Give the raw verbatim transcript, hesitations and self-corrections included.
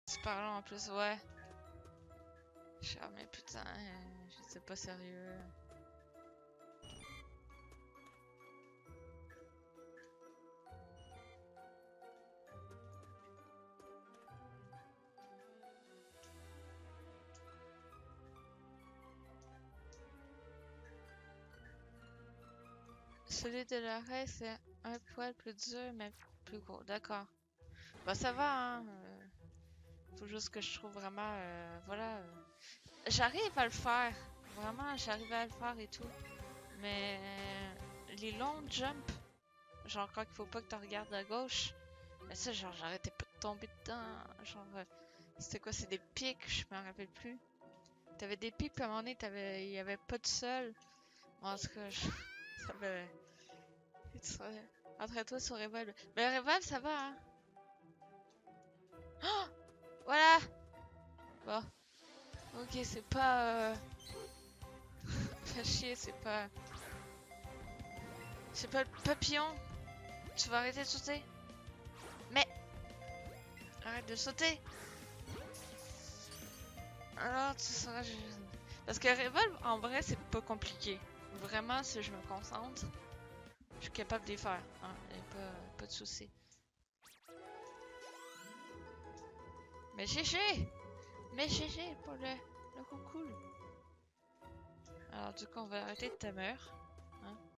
super long en plus, ouais. Je suis ah, mais putain, euh, c'est pas sérieux. Celui de l'arrêt, c'est un poil plus dur, mais plus gros. D'accord. Bah ça va, hein. euh, Faut juste que je trouve vraiment, euh, voilà. euh, J'arrive à le faire. Vraiment, j'arrive à le faire et tout. Mais euh, les longs jumps, genre quand il faut pas que tu regardes à gauche. Mais ça, genre, j'arrêtais pas de tomber dedans. Genre, euh, c'était quoi? C'est des pics, je me rappelle plus. T'avais des pics, puis à un moment donné, t'avais... il y avait pas de sol. En tout cas, je... ça me... Entraîne-toi sur Revolve. Mais Revolve, ça va, hein? Oh! Voilà! Bon. Ok, c'est pas... Euh... Fais chier, c'est pas... C'est pas le papillon. Tu vas arrêter de sauter? Mais... Arrête de sauter! Alors, tu seras... Parce que Revolve, en vrai, c'est pas compliqué. Vraiment, si je me concentre, je suis capable de les faire. Hein? Y a pas, pas de souci. Mais G G! Mais G G pour le, le coup cool. Alors, du coup, on va arrêter de te meurtre. Hein?